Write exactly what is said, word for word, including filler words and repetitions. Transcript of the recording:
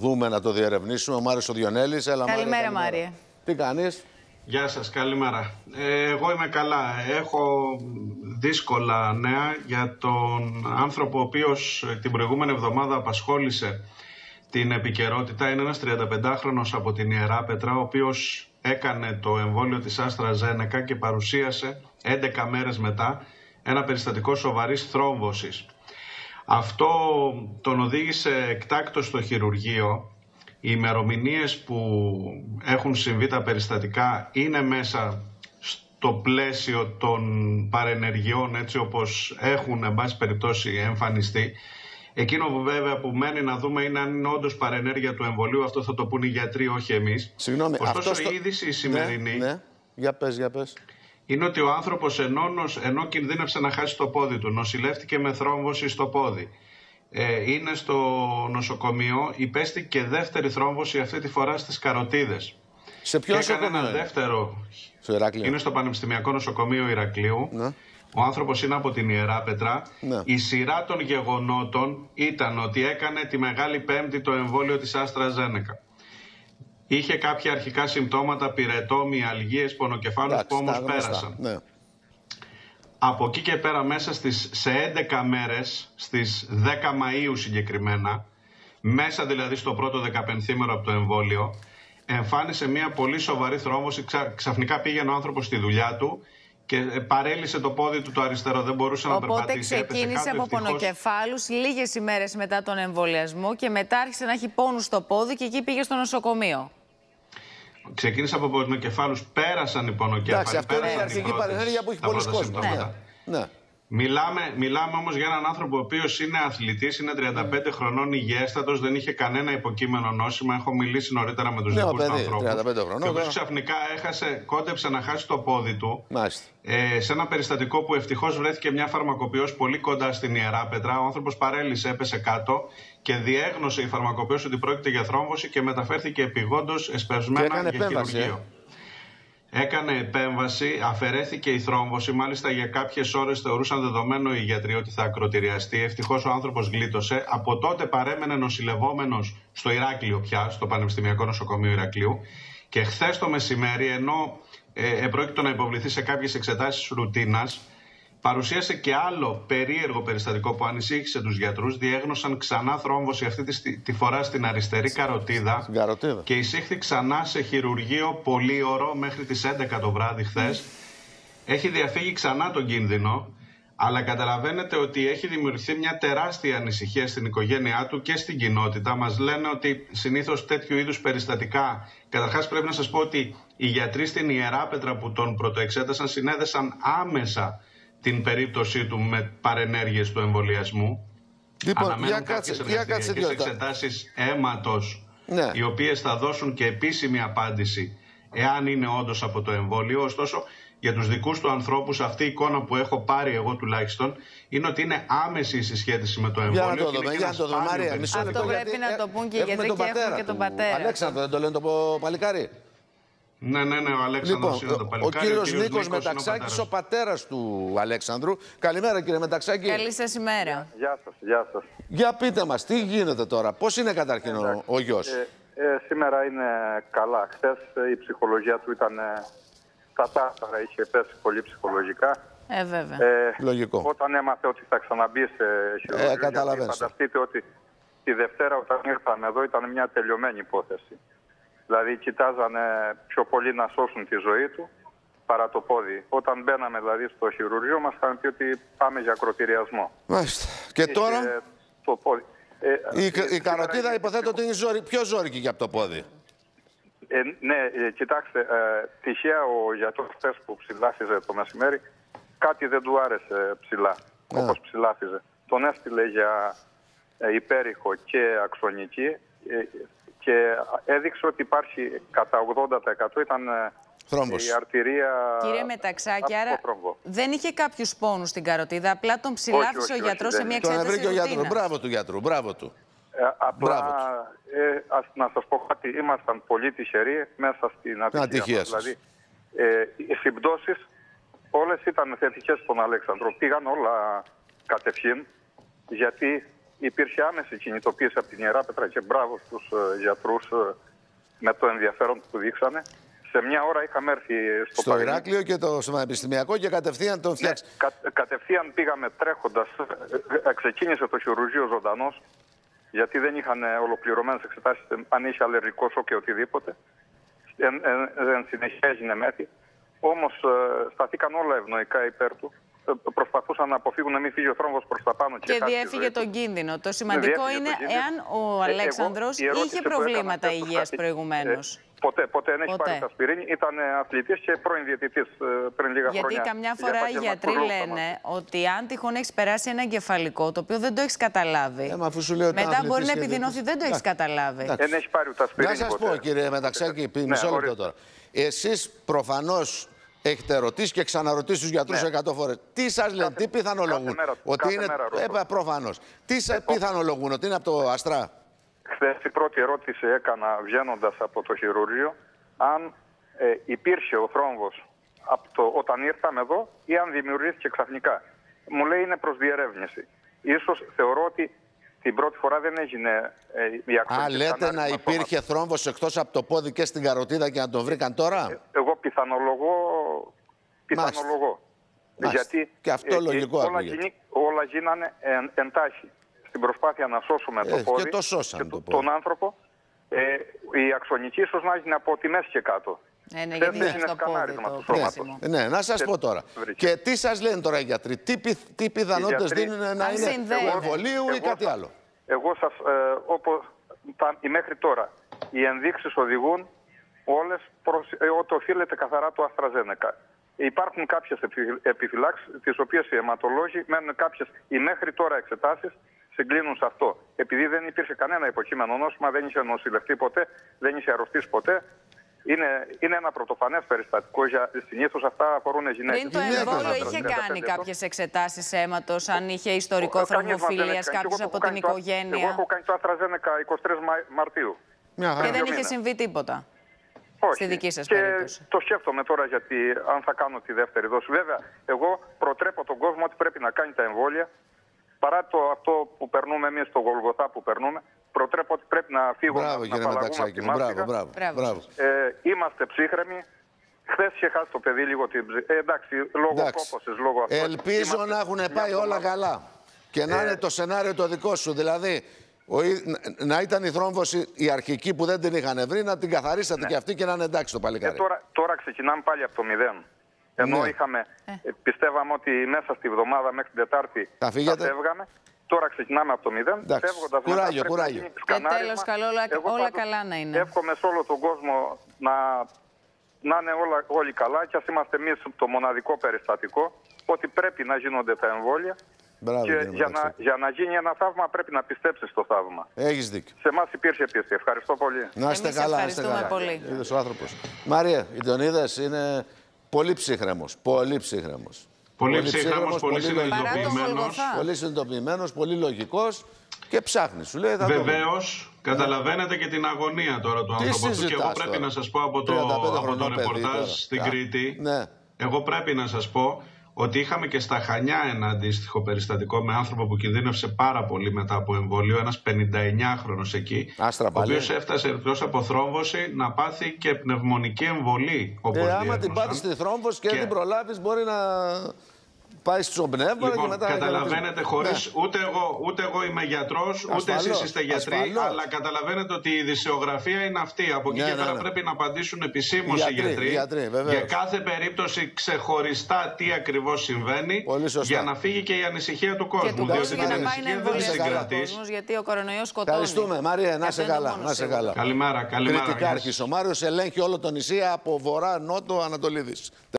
δούμε, να το διερευνήσουμε. Ο Μάριος ο Διονέλης. Έλα, καλημέρα, Μάρια. Τι κάνεις? Γεια σας, καλημέρα. Ε, εγώ είμαι καλά. Έχω δύσκολα νέα για τον άνθρωπο ο οποίος την προηγούμενη εβδομάδα απασχόλησε την επικαιρότητα. Είναι ένας τριανταπεντάχρονος από την Ιεράπετρα, ο οποίος έκανε το εμβόλιο της AstraZeneca και παρουσίασε έντεκα μέρες μετά ένα περιστατικό σοβαρής θρόμβωσης. Αυτό τον οδήγησε εκτάκτως στο χειρουργείο. Οι ημερομηνίες που έχουν συμβεί τα περιστατικά είναι μέσα στο πλαίσιο των παρενεργειών, έτσι όπως έχουν εν πάση περιπτώσει εμφανιστεί. Εκείνο που βέβαια που μένει να δούμε είναι αν είναι όντως παρενέργεια του εμβολίου. Αυτό θα το πούν οι γιατροί, όχι εμείς. Συγγνώμη, ωστόσο αυτό στο... η είδηση η σημερινή ναι, ναι. Για πες, για πες. είναι ότι ο άνθρωπος ενώ, ενώ κινδύνευσε να χάσει το πόδι του, νοσηλεύτηκε με θρόμβωση στο πόδι. Ε, είναι στο νοσοκομείο, υπέστη και δεύτερη θρόμβωση, αυτή τη φορά στις καροτίδες. Σε ποιο νοσοκομείο? Έκανε ένα είναι? δεύτερο. Στο Ηράκλειο. Είναι στο Πανεπιστημιακό Νοσοκομείο Ηρακλείου. Ναι. Ο άνθρωπος είναι από την Ιεράπετρα. Ναι. Η σειρά των γεγονότων ήταν ότι έκανε τη Μεγάλη Πέμπτη το εμβόλιο της AstraZeneca. Είχε κάποια αρχικά συμπτώματα, πυρετό, μυαλγίες, πονοκεφάλους που όμως πέρασαν. Ναι. Από εκεί και πέρα μέσα στις, σε έντεκα μέρες, στις δέκα Μαΐου συγκεκριμένα, μέσα δηλαδή στο πρώτο δεκαπενθήμερο από το εμβόλιο, εμφάνισε μια πολύ σοβαρή θρόμβωση. Ξα, ξαφνικά πήγαινε ο άνθρωπος στη δουλειά του και παρέλυσε το πόδι του το αριστερό, δεν μπορούσε Οπότε να περπατήσει. Οπότε ξεκίνησε από ευτυχώς πονοκεφάλους λίγες ημέρες μετά τον εμβολιασμό και μετά άρχισε να έχει πόνους στο πόδι και εκεί πήγε στο νοσοκομείο. Ξεκίνησε από πονοκεφάλους, πέρασαν οι πονοκέφαλοι. Εντάξει, αυτό είναι η αρχική παρενέργεια που έχει πολλοί κόσμος. Ναι. Ναι. Μιλάμε, μιλάμε όμως για έναν άνθρωπο ο οποίος είναι αθλητής, είναι τριάντα πέντε mm. χρονών, υγιέστατος, δεν είχε κανένα υποκείμενο νόσημα. Έχω μιλήσει νωρίτερα με τους ναι, δικούς παιδί, του ανθρώπους. τριάντα πέντε χρονών, και ο οποίος ξαφνικά έχασε, κόντεψε να χάσει το πόδι του. Ε, σε ένα περιστατικό που ευτυχώς βρέθηκε μια φαρμακοποιός πολύ κοντά στην Ιεράπετρα. Ο άνθρωπος παρέλυσε, έπεσε κάτω και διέγνωσε η φαρμακοποιός ότι πρόκειται για θρόμβωση και μεταφέρθηκε επειγόντως εσπευσμένα για χειρουργείο. Ε. Έκανε επέμβαση, αφαιρέθηκε η θρόμβωση. Μάλιστα για κάποιες ώρες θεωρούσαν δεδομένο οι γιατροί ότι θα ακροτηριαστεί. Ευτυχώς ο άνθρωπος γλίτωσε. Από τότε παρέμενε νοσηλευόμενος στο Ηράκλειο πια, στο Πανεπιστημιακό Νοσοκομείο Ηρακλείου. Και χθες το μεσημέρι, ενώ ε, επρόκειτο να υποβληθεί σε κάποιες εξετάσεις ρουτίνας, παρουσίασε και άλλο περίεργο περιστατικό που ανησύχησε τους γιατρούς. Διέγνωσαν ξανά θρόμβωση, αυτή τη, τη φορά στην αριστερή καροτίδα, καροτίδα και εισήχθη ξανά σε χειρουργείο πολύωρο μέχρι τις έντεκα το βράδυ χθες. Έχει διαφύγει ξανά τον κίνδυνο, αλλά καταλαβαίνετε ότι έχει δημιουργηθεί μια τεράστια ανησυχία στην οικογένειά του και στην κοινότητα. Μας λένε ότι συνήθως τέτοιου είδους περιστατικά, καταρχάς πρέπει να σας πω ότι οι γιατροί στην Ιεράπετρα που τον πρωτοεξέτασαν συνέδεσαν άμεσα την περίπτωσή του με παρενέργειες του εμβολιασμού. Λοιπόν, αναμένουν για κάποιες εργαστηριακές εξετάσεις αίματος, ναι, οι οποίες θα δώσουν και επίσημη απάντηση εάν είναι όντως από το εμβόλιο. Ωστόσο, για τους δικούς του ανθρώπους, αυτή η εικόνα που έχω πάρει εγώ τουλάχιστον, είναι ότι είναι άμεση η συσχέτιση με το εμβόλιο. Για να το δούμε, για να το δούμε, Μάρια. Μισό λεπτό. Αυτό πρέπει να το πούν και οι γιατροί και έχουμε και τον πατέρα. Αλέξανδρο, δεν το λένε το παλικάρι? Ναι, ναι, ναι, ο Αλέξανδρος λοιπόν, είναι το παλικάρι. Ο κύριος, ο κύριος Νίκος Μεταξάκης, ο, ο πατέρας του Αλέξανδρου. Καλημέρα, κύριε Μεταξάκη. Καλή σας ημέρα. Γεια σας, γεια σας. Για πείτε μας, τι γίνεται τώρα, πώς είναι καταρχήν ο, ο γιος? Ε, ε, σήμερα είναι καλά. Χθες η ψυχολογία του ήταν στα τάρταρα, είχε πέσει πολύ ψυχολογικά. Ε, βέβαια. Ε, Λογικό. Όταν έμαθε ότι θα ξαναμπεί σε χειρουργείο, ε, φανταστείτε ότι τη Δευτέρα όταν ήρθαμε εδώ ήταν μια τελειωμένη υπόθεση. Δηλαδή κοιτάζανε πιο πολύ να σώσουν τη ζωή του παρά το πόδι. Όταν μπαίναμε δηλαδή στο χειρουργείο μας είχαν πει ότι πάμε για ακροτηριασμό. Μάλιστα. Και τώρα ε, το πόδι. Ε, η, η καροτίδα ε, υποθέτω ότι είναι ζώρη, πιο ζώρικη και από το πόδι. Ε, ναι, ε, κοιτάξτε, ε, τυχαία ο γιατρός χθες που ψηλάφιζε το μεσημέρι κάτι δεν του άρεσε ψηλά, yeah. όπως ψηλάφιζε. Τον έστειλε για ε, υπέρηχο και αξονική ε, και έδειξε ότι υπάρχει κατά ογδόντα τοις εκατό ήταν θρόμβος. Η αρτηρία. Κύριε Μεταξάκη, άρα δεν είχε κάποιους πόνους στην καροτίδα, απλά τον ψηλάφισε όχι, όχι, ο γιατρός σε μια εξέταση ρουτίνας. Τον βρήκε ο γιατρός. Μπράβο του γιατρού, μπράβο του. Ε, απλά, ε, ας, να σας πω κάτι, ήμασταν πολύ τυχεροί μέσα στην ατυχία, ατυχία μας. Δηλαδή, ε, οι συμπτώσεις όλες ήταν θετικές στον Αλέξανδρο. Πήγαν όλα κατευθείαν, γιατί υπήρχε άμεση κινητοποίηση από την Ιεράπετρα και μπράβο στους ε, γιατρούς ε, με το ενδιαφέρον που δείξανε. Σε μια ώρα είχαμε έρθει στο, στο Ηράκλειο και το πανεπιστημιακό και κατευθείαν τον φτιάξει. Ναι, κα, κατευθείαν πήγαμε τρέχοντας. Ε, ε, ξεκίνησε το χειρουργείο ζωντανός, γιατί δεν είχαν ολοκληρωμένες εξετάσεις, αν είχε αλλεργικό σοκ και οτιδήποτε. Εν, εν, εν συνεχεία έγινε μέθη. Όμως ε, σταθήκαν όλα ευνοϊκά υπέρ του. Ε, προσπαθούσαν να αποφύγουν να μην φύγει ο θρόμβος προς τα πάνω. Και, και διέφυγε τον κίνδυνο. Το σημαντικό είναι εάν ο Αλέξανδρος ε, είχε προβλήματα υγείας προηγουμένως. Ε, ποτέ, ποτέ δεν έχει πάρει ασπιρίνη. Ήταν αθλητής και πρώην διαιτητής ε, πριν λίγα Γιατί χρόνια. Γιατί καμιά φορά οι γιατροί λένε ότι αν τυχόν έχεις περάσει ένα εγκεφαλικό, το οποίο δεν το έχεις καταλάβει, ε, αφού σου λέω μετά μπορεί να επιδεινωθεί, δεν το έχεις καταλάβει. Δεν έχει πάρει ούτε ασπιρίνη. Να σας πω, κύριε Μεταξάκη, μισό λεπτό τώρα. Εσείς προφανώς έχετε ρωτήσει και ξαναρωτήσει τους γιατρούς εκατό ναι. φορές. Τι σας λένε, τι πιθανολογούν, μέρα, ότι είναι. Ε, προφανώς. Τι σας πιθανολογούν, ότι είναι από το Αστρά. Χθες η πρώτη ερώτηση έκανα βγαίνοντας από το χειρουργείο, αν ε, υπήρχε ο θρόμβος από το, όταν ήρθαμε εδώ ή αν δημιουργήθηκε ξαφνικά. Μου λέει είναι προς διερεύνηση. Ίσως θεωρώ ότι την πρώτη φορά δεν έγινε ε, η αξιολόγηση. Α, λέτε να υπήρχε θρόμβος εκτός από το πόδι και στην καροτίδα και να τον βρήκαν τώρα. Ε, εγώ πιθανολογώ. πιθανολογώ. Γιατί και αυτό ε, λογικό όλα, γίνει, όλα γίνανε εν, εντάχει. Στην προσπάθεια να σώσουμε ε, το πόδι και, το σώσαν και το το, τον άνθρωπο, ε, η αξονική ίσως να γίνει από τη μέση και κάτω. Ε, ναι, γιατί είναι στο σκανάρισμα πόδι, του σώματος. Ναι, ναι, να σας και πω τώρα. βρήκε. Και τι σας λένε τώρα οι γιατροί, τι, πι, τι πιθανότητες δίνουν να είναι του εμβολίου ή κάτι άλλο. Εγώ σας, ε, όπως τα, μέχρι τώρα, οι ενδείξεις οδηγούν όλες προς ε, ότι οφείλεται καθαρά το Αστραζένεκα. Υπάρχουν κάποιες επιφυλάξεις, τις οποίες οι αιματολόγοι μένουν κάποιες οι μέχρι τώρα εξετάσεις συγκλίνουν σε αυτό. Επειδή δεν υπήρχε κανένα υποκείμενο νόσημα, δεν είχε νοσηλευτεί ποτέ, δεν είχε αρρωστήσει ποτέ. Είναι, είναι ένα πρωτοφανές περιστατικό. Συνήθως αυτά αφορούν γυναίκες. Πριν το εμβόλιο είχε κάνει κάποιες εξετάσεις αίματος, αν είχε ιστορικό θρομβοφιλίας, κάποιος από την οικογένεια. Εγώ έχω κάνει το Αστραζένεκα εικοστή τρίτη Μαρτίου. Και δεν είχε συμβεί τίποτα. Όχι. Στη δική σας και περίπτωση. Το σκέφτομαι τώρα γιατί αν θα κάνω τη δεύτερη δόση. Βέβαια, εγώ προτρέπω τον κόσμο ότι πρέπει να κάνει τα εμβόλια. Παρά το αυτό που περνούμε εμείς, το Γολγοθά που περνούμε, προτρέπω ότι πρέπει να φύγουμε. Μπράβο, να απαλλαγούμε από τη μάστιγα. Μπράβο, μπράβο, μπράβο. Ε, είμαστε ψύχρεμοι. Χθες είχε χάσει το παιδί λίγο την ψυχή. Ε, εντάξει, λόγω κόπωσης, λόγω αυτού. Ελπίζω είμαστε... να έχουν πάει όλα καλά. Και να ε... είναι το σενάριο το δικό σου. Δηλαδή, ο, να ήταν η θρόμβωση η αρχική που δεν την είχαν βρει, να την καθαρίσατε ναι. και αυτή και να είναι εντάξει το παλικάρι. Ε, τώρα, τώρα ξεκινάμε πάλι από το μηδέν. Ενώ ναι. είχαμε, ε. πιστεύαμε ότι μέσα στη βδομάδα μέχρι την Τετάρτη θα, θα φεύγαμε. Τώρα ξεκινάμε από το μηδέν. Φεύγοντας κουράγιο, μετά κουράγιο. Και τέλος καλό, όλα, όλα καλά να είναι. Εύχομαι σε όλο τον κόσμο να, να είναι όλα, όλοι καλά και ας είμαστε εμείς το μοναδικό περιστατικό ότι πρέπει να γίνονται τα εμβόλια. Μπράβο, και για να, για να γίνει ένα θαύμα πρέπει να πιστέψεις στο θαύμα. Έχεις δίκιο. Σε εμάς υπήρχε πίστη. Ευχαριστώ πολύ. Να είστε Εμείς καλά. ευχαριστούμε καλά. πολύ. Είδες ο άνθρωπος. Μαρία, η τον είδες, είναι πολύ ψύχρεμος. Πολύ ψύχρεμος. Πολύ ψύχρεμος, πολύ συνειδητοποιημένος. Πολύ συνειδητοποιημένος, πολύ λογικός και ψάχνει. Σου λέει, βεβαίως, καταλαβαίνετε και την αγωνία τώρα του άνθρωπου του. Και εγώ πρέπει τώρα να σας πω από το, από το ρεπορτάζ στην yeah. Κρήτη, ναι. εγώ πρέπει να σας πω ότι είχαμε και στα Χανιά ένα αντίστοιχο περιστατικό με άνθρωπο που κινδύνευσε πάρα πολύ μετά από εμβόλιο, ένας πενηνταεννιάχρονος εκεί, Άστρα, ο οποίος έφτασε εκτός από θρόμβωση να πάθει και πνευμονική εμβολή. Όπως ε, άμα την πάθεις στη θρόμβωση και, και την προλάβεις μπορεί να πάει στο πνεύμα λοιπόν, και μετά... καταλαβαίνετε χωρίς, ναι. ούτε, εγώ, ούτε εγώ είμαι γιατρός, ούτε ασφαλώς, εσείς είστε γιατροί, ασφαλώς. Αλλά καταλαβαίνετε ότι η ειδησιογραφία είναι αυτή. Από εκεί ναι, και ναι, πέρα ναι. πρέπει να απαντήσουν επισήμως οι γιατροί, γιατροί για κάθε περίπτωση ξεχωριστά τι ακριβώς συμβαίνει, για να φύγει και η ανησυχία του κόσμου. Και του κόσμου για να πάει να εμβολιαστεί ο κόσμος, γιατί ο κορονοϊός σκοτώνει. Ευχαριστούμε, Μαρία, να είσαι καλά. Καλημέρα, καλημέρα. Κρητικάρχης, ο Μάριος ελέγχει όλο το νησί από βορρά, νότο, Ανατολίδης.